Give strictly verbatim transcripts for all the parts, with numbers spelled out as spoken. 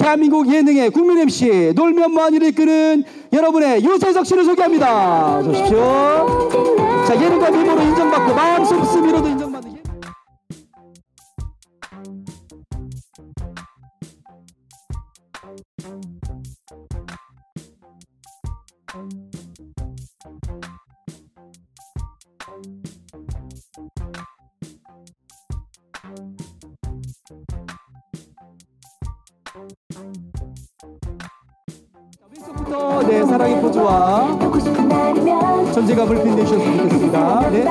대한민국 예능의 국민 엠씨 놀면 뭐하니를 이끄는 여러분의 유재석 씨를 소개합니다. 어서 오십시오. 자, 예능과 미모로 인정받고 마음속 스미로도 인정받는 예능. 왼쪽부터 네, 사랑의 포즈와 존재감을 빛내주셨으면 좋겠습니다. 네.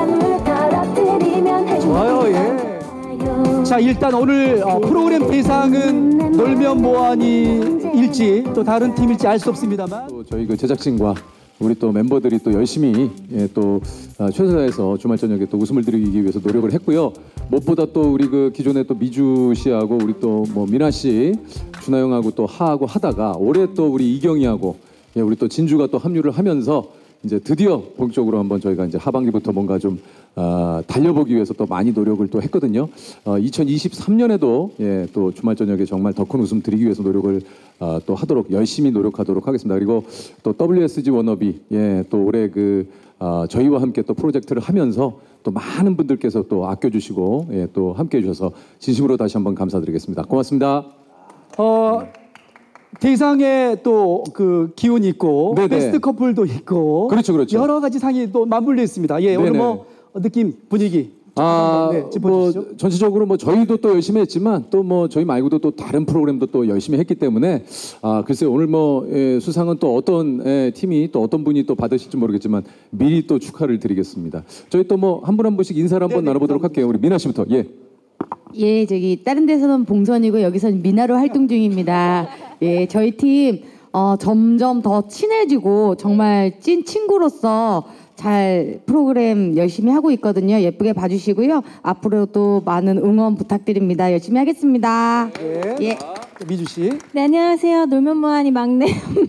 좋아요. 예. 자, 일단 오늘 어, 프로그램 대상은 놀면 뭐하니일지 또 다른 팀일지 알 수 없습니다만 또 저희 그 제작진과 우리 또 멤버들이 또 열심히 예, 또 아, 최선에서 주말 저녁에 또 웃음을 드리기 위해서 노력을 했고요. 무엇보다 또 우리 그 기존에 또 미주 씨하고 우리 또 뭐 미나 씨, 준하 형하고 또 하하고 하다가 올해 또 우리 이경이하고 예, 우리 또 진주가 또 합류를 하면서 이제 드디어 본격적으로 한번 저희가 이제 하반기부터 뭔가 좀 어, 달려보기 위해서 또 많이 노력을 또 했거든요. 어, 이천이십삼 년에도 예, 또 주말 저녁에 정말 더 큰 웃음 드리기 위해서 노력을 어, 또 하도록 열심히 노력하도록 하겠습니다. 그리고 또 더블유에스지 워너비 예, 또 올해 그 어, 저희와 함께 또 프로젝트를 하면서 또 많은 분들께서 또 아껴주시고 예, 또 함께해 주셔서 진심으로 다시 한번 감사드리겠습니다. 고맙습니다. 어, 대상에 또 그 기운이 있고 네네. 베스트 커플도 있고 그렇죠, 그렇죠. 여러 가지 상이 또 맞물려 있습니다. 예, 오늘 네네. 뭐 느낌 분위기 아, 네, 뭐 짚어주시죠. 전체적으로 뭐 저희도 또 열심히 했지만 또 뭐 저희 말고도 또 다른 프로그램도 또 열심히 했기 때문에 아 글쎄 오늘 뭐 예, 수상은 또 어떤 예, 팀이 또 어떤 분이 또 받으실지 모르겠지만 미리 또 축하를 드리겠습니다. 저희 또 뭐 한 분 한 분씩 인사를 한번 네네, 나눠보도록 할게요. 우리 미나 씨부터 예. 예, 저기 다른 데서는 봉선이고 여기서는 미나로 활동 중입니다. 예, 저희 팀 어, 점점 더 친해지고 정말 찐 친구로서 잘 프로그램 열심히 하고 있거든요. 예쁘게 봐주시고요. 앞으로도 많은 응원 부탁드립니다. 열심히 하겠습니다. 네. 예. 미주 씨. 네, 안녕하세요. 놀면 뭐하니 막내.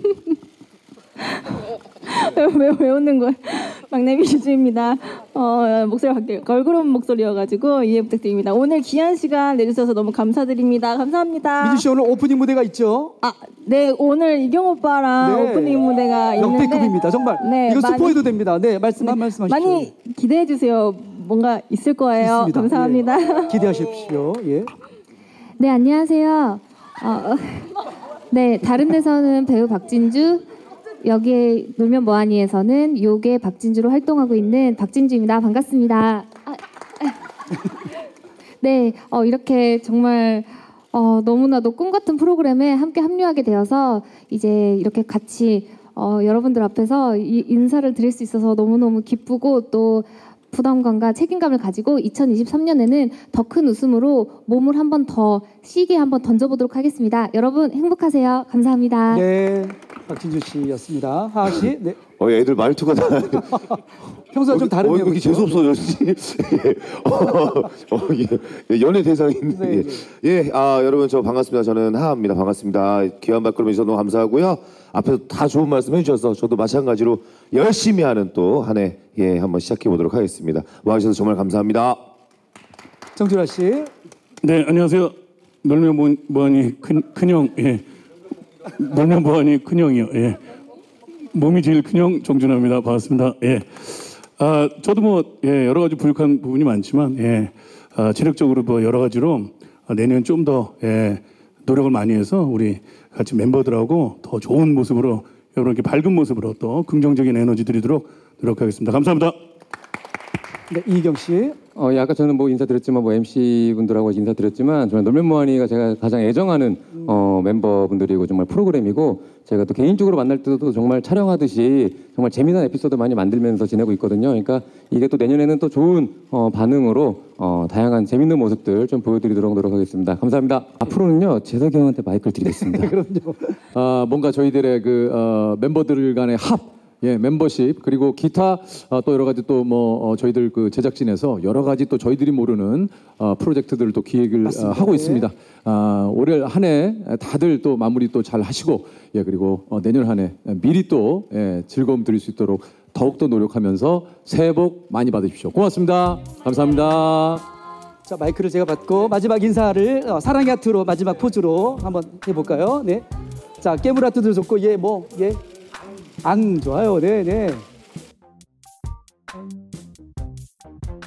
왜, 왜, 왜 웃는 거야? 막내 미주입니다. 어, 목소리가 바뀌어요. 걸그룹 목소리여가지고 이해 부탁드립니다. 오늘 귀한 시간 내주셔서 너무 감사드립니다. 감사합니다. 미주 씨 오늘 오프닝 무대가 있죠? 아, 네, 오늘 이경 오빠랑 네. 오프닝 무대가 있는데 역대급입니다. 정말. 네, 이거 많이- 스포해도 됩니다. 네, 말씀 한 말씀 하십시오. 많이 기대해 주세요. 뭔가 있을 거예요. 있습니다. 감사합니다. 예. 기대하십시오. 예. 네, 안녕하세요. 어, 네, 다른 데서는 배우 박진주, 여기에 놀면 뭐하니에서는 요괴 박진주로 활동하고 있는 박진주입니다. 반갑습니다. 아, 네, 어, 이렇게 정말 어, 너무나도 꿈 같은 프로그램에 함께 합류하게 되어서 이제 이렇게 같이 어, 여러분들 앞에서 이 인사를 드릴 수 있어서 너무너무 기쁘고 또 부담감과 책임감을 가지고 이천이십삼 년에는 더 큰 웃음으로 몸을 한 번 더 시게 한번 던져보도록 하겠습니다. 여러분 행복하세요. 감사합니다. 네. 박진주 씨였습니다. 하하 씨. 네. 어, 애들 말투가 다. 평소와 좀 다르네요. 어, 이렇게 그렇죠? 재수 없어졌지. 어, 어, 예. 연예 대상인데. 네, 예. 예, 아 여러분 저 반갑습니다. 저는 하하입니다. 반갑습니다. 귀한 발걸음 해주셔서 너무 감사하고요. 앞에서 다 좋은 말씀 해주셔서 저도 마찬가지로 열심히 하는 또 한 해 예 한번 시작해 보도록 하겠습니다. 와주셔서 정말 감사합니다. 정준하 씨. 네, 안녕하세요. 놀면 뭐, 뭐하니 큰, 큰형, 예. 놀면 뭐하니 큰형이요, 예. 몸이 제일 큰형 정준하입니다. 반갑습니다. 예. 아, 저도 뭐, 예, 여러 가지 부족한 부분이 많지만, 예. 아, 체력적으로 뭐 여러 가지로 아, 내년 좀 더, 예, 노력을 많이 해서 우리 같이 멤버들하고 더 좋은 모습으로, 여러분께 밝은 모습으로 또 긍정적인 에너지 드리도록 노력하겠습니다. 감사합니다. 네, 이경 씨. 어, 예, 아까 저는 뭐 인사드렸지만 뭐 엠씨 분들하고 인사드렸지만 정말 놀면 뭐하니가 제가 가장 애정하는 어, 멤버분들이고 정말 프로그램이고 제가 또 개인적으로 만날 때도 정말 촬영하듯이 정말 재미난 에피소드 많이 만들면서 지내고 있거든요. 그러니까 이게 또 내년에는 또 좋은 어, 반응으로 어, 다양한 재밌는 모습들 좀 보여드리도록 노력하겠습니다. 감사합니다. 앞으로는요 재석이 형한테 마이크를 드리겠습니다. 그럼요. 아, 뭔가 저희들의 그 어, 멤버들 간의 합, 예, 멤버십 그리고 기타 어, 또 여러 가지 또 뭐 어, 저희들 그 제작진에서 여러 가지 또 저희들이 모르는 어, 프로젝트들을 또 기획을 어, 하고 네. 있습니다. 아, 올해 한 해 다들 또 마무리 또 잘 하시고 예 그리고 어, 내년 한 해 미리 또 예, 즐거움 드릴 수 있도록 더욱 더 노력하면서 새해 복 많이 받으십시오. 고맙습니다. 감사합니다. 자, 마이크를 제가 받고 마지막 인사를 어, 사랑의 하트로 마지막 포즈로 한번 해볼까요? 네. 자, 깨물 하트도 좋고 예, 뭐 예, 앙 좋아요. 네, 네.